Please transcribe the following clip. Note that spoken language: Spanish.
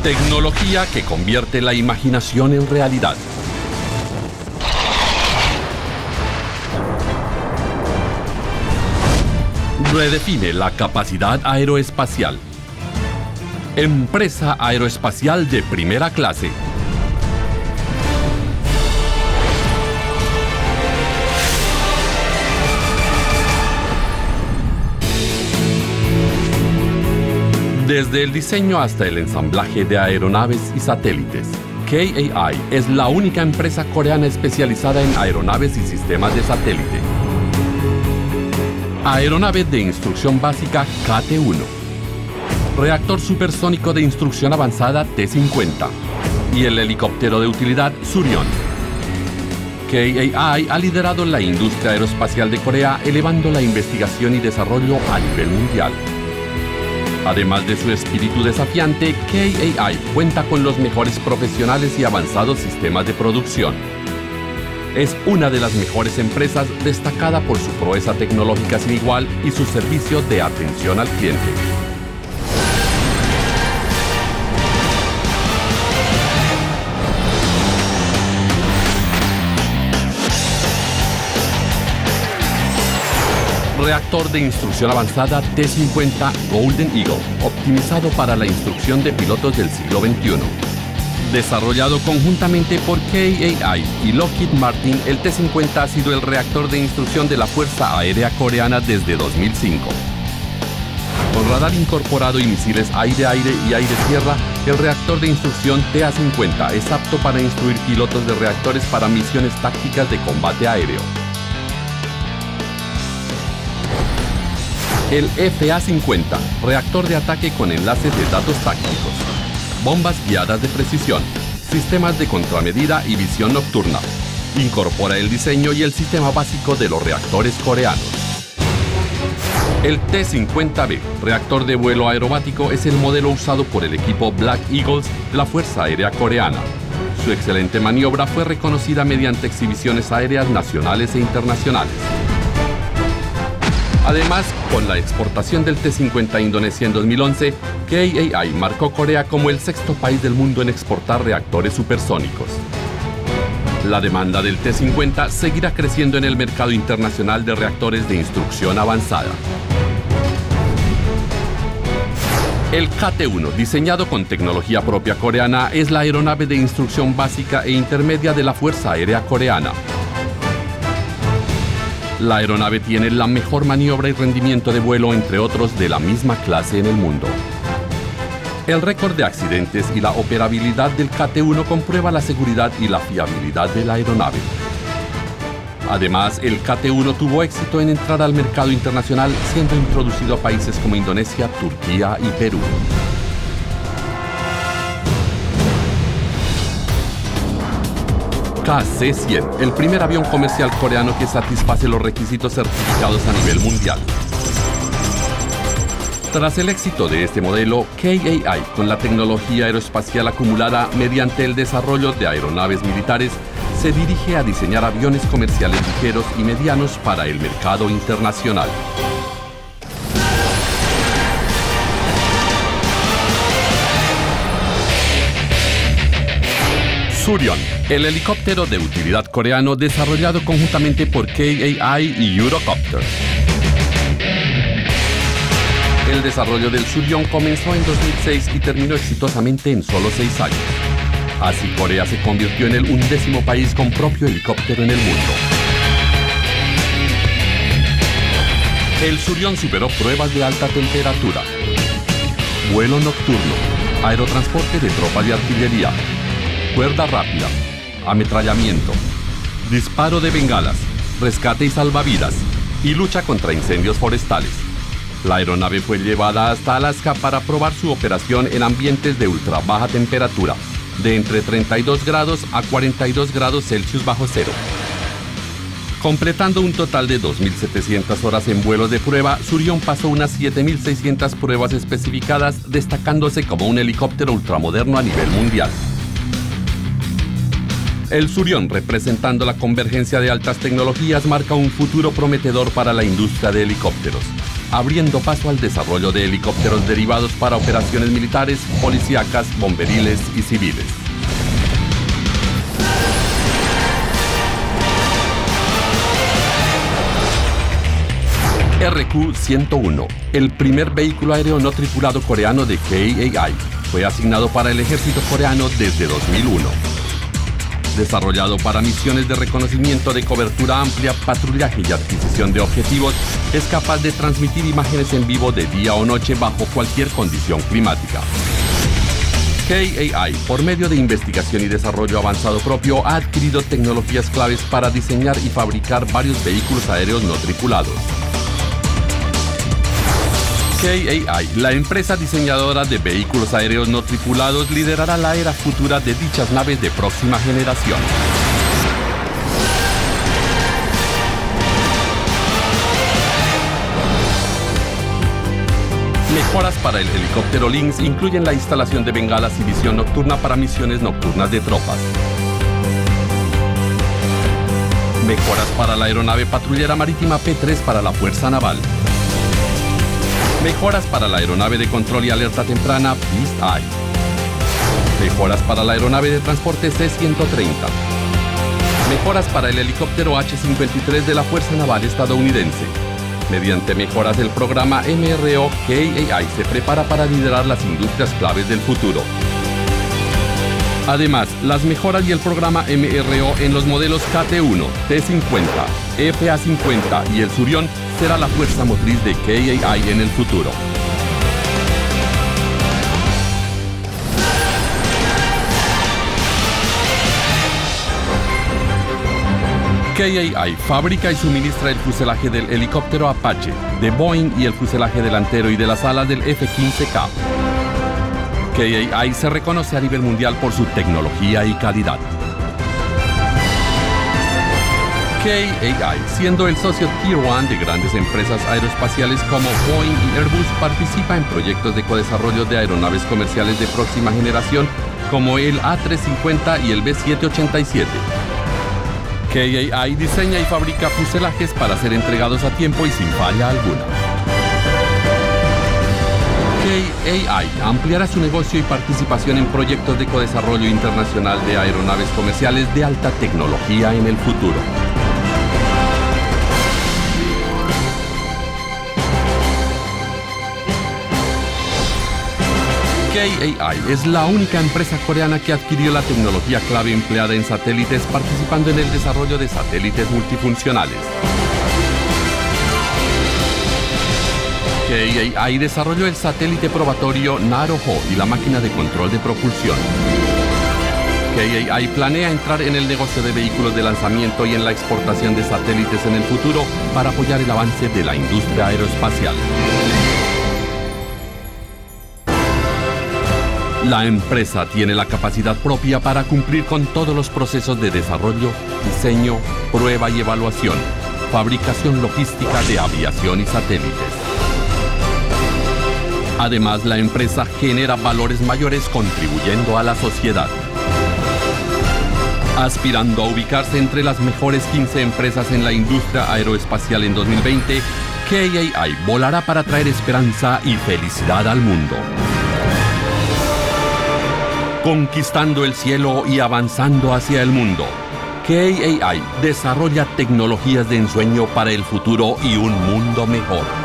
Tecnología que convierte la imaginación en realidad. Redefine la capacidad aeroespacial. Empresa aeroespacial de primera clase. Desde el diseño hasta el ensamblaje de aeronaves y satélites, KAI es la única empresa coreana especializada en aeronaves y sistemas de satélite. Aeronave de instrucción básica KT-1. Reactor supersónico de instrucción avanzada T-50. Y el helicóptero de utilidad Surion. KAI ha liderado la industria aeroespacial de Corea, elevando la investigación y desarrollo a nivel mundial. Además de su espíritu desafiante, KAI cuenta con los mejores profesionales y avanzados sistemas de producción. Es una de las mejores empresas, destacada por su proeza tecnológica sin igual y su servicio de atención al cliente. Reactor de instrucción avanzada T-50 Golden Eagle, optimizado para la instrucción de pilotos del siglo XXI. Desarrollado conjuntamente por KAI y Lockheed Martin, el T-50 ha sido el reactor de instrucción de la Fuerza Aérea Coreana desde 2005. Con radar incorporado y misiles aire-aire y aire-tierra, el reactor de instrucción TA-50 es apto para instruir pilotos de reactores para misiones tácticas de combate aéreo. El FA-50, reactor de ataque con enlaces de datos tácticos, bombas guiadas de precisión, sistemas de contramedida y visión nocturna. Incorpora el diseño y el sistema básico de los reactores coreanos. El T-50B, reactor de vuelo aerobático, es el modelo usado por el equipo Black Eagles de la Fuerza Aérea Coreana. Su excelente maniobra fue reconocida mediante exhibiciones aéreas nacionales e internacionales. Además, con la exportación del T-50 a Indonesia en 2011, KAI marcó Corea como el sexto país del mundo en exportar reactores supersónicos. La demanda del T-50 seguirá creciendo en el mercado internacional de reactores de instrucción avanzada. El KT-1, diseñado con tecnología propia coreana, es la aeronave de instrucción básica e intermedia de la Fuerza Aérea Coreana. La aeronave tiene la mejor maniobra y rendimiento de vuelo, entre otros, de la misma clase en el mundo. El récord de accidentes y la operabilidad del KT-1 comprueba la seguridad y la fiabilidad de la aeronave. Además, el KT-1 tuvo éxito en entrar al mercado internacional, siendo introducido a países como Indonesia, Turquía y Perú. KC-100, el primer avión comercial coreano que satisface los requisitos certificados a nivel mundial. Tras el éxito de este modelo, KAI, con la tecnología aeroespacial acumulada mediante el desarrollo de aeronaves militares, se dirige a diseñar aviones comerciales ligeros y medianos para el mercado internacional. Surion, el helicóptero de utilidad coreano desarrollado conjuntamente por KAI y Eurocopter. El desarrollo del Surion comenzó en 2006 y terminó exitosamente en solo 6 años. Así, Corea se convirtió en el 11º país con propio helicóptero en el mundo. El Surion superó pruebas de alta temperatura, vuelo nocturno, aerotransporte de tropas de artillería, cuerda rápida, ametrallamiento, disparo de bengalas, rescate y salvavidas, y lucha contra incendios forestales. La aeronave fue llevada hasta Alaska para probar su operación en ambientes de ultra baja temperatura, de entre 32 grados a 42 grados Celsius bajo cero. Completando un total de 2.700 horas en vuelos de prueba, Surion pasó unas 7.600 pruebas especificadas, destacándose como un helicóptero ultramoderno a nivel mundial. El Surion, representando la convergencia de altas tecnologías, marca un futuro prometedor para la industria de helicópteros. abriendo paso al desarrollo de helicópteros derivados para operaciones militares, policíacas, bomberiles y civiles. RQ-101, el primer vehículo aéreo no tripulado coreano de KAI, fue asignado para el ejército coreano desde 2001. Desarrollado para misiones de reconocimiento de cobertura amplia, patrullaje y adquisición de objetivos, es capaz de transmitir imágenes en vivo de día o noche bajo cualquier condición climática. KAI, por medio de investigación y desarrollo avanzado propio, ha adquirido tecnologías claves para diseñar y fabricar varios vehículos aéreos no tripulados. KAI, la empresa diseñadora de vehículos aéreos no tripulados, liderará la era futura de dichas naves de próxima generación. Mejoras para el helicóptero Lynx incluyen la instalación de bengalas y visión nocturna para misiones nocturnas de tropas. Mejoras para la aeronave patrullera marítima P-3 para la Fuerza Naval. Mejoras para la aeronave de control y alerta temprana Beast Eye. Mejoras para la aeronave de transporte C-130. Mejoras para el helicóptero H-53 de la Fuerza Naval estadounidense. Mediante mejoras del programa MRO, KAI se prepara para liderar las industrias claves del futuro. Además, las mejoras y el programa MRO en los modelos KT-1, T-50, FA-50 y el Surión será la fuerza motriz de KAI en el futuro. KAI fabrica y suministra el fuselaje del helicóptero Apache, de Boeing y el fuselaje delantero y de las alas del F-15K. KAI se reconoce a nivel mundial por su tecnología y calidad. KAI, siendo el socio Tier 1 de grandes empresas aeroespaciales como Boeing y Airbus, participa en proyectos de codesarrollo de aeronaves comerciales de próxima generación como el A350 y el B787. KAI diseña y fabrica fuselajes para ser entregados a tiempo y sin falla alguna. KAI ampliará su negocio y participación en proyectos de codesarrollo internacional de aeronaves comerciales de alta tecnología en el futuro. KAI es la única empresa coreana que adquirió la tecnología clave empleada en satélites, participando en el desarrollo de satélites multifuncionales. KAI desarrolló el satélite probatorio Naroho y la máquina de control de propulsión. KAI planea entrar en el negocio de vehículos de lanzamiento y en la exportación de satélites en el futuro para apoyar el avance de la industria aeroespacial. La empresa tiene la capacidad propia para cumplir con todos los procesos de desarrollo, diseño, prueba y evaluación, fabricación logística de aviación y satélites. Además, la empresa genera valores mayores contribuyendo a la sociedad. Aspirando a ubicarse entre las mejores 15 empresas en la industria aeroespacial en 2020, KAI volará para traer esperanza y felicidad al mundo. Conquistando el cielo y avanzando hacia el mundo, KAI desarrolla tecnologías de ensueño para el futuro y un mundo mejor.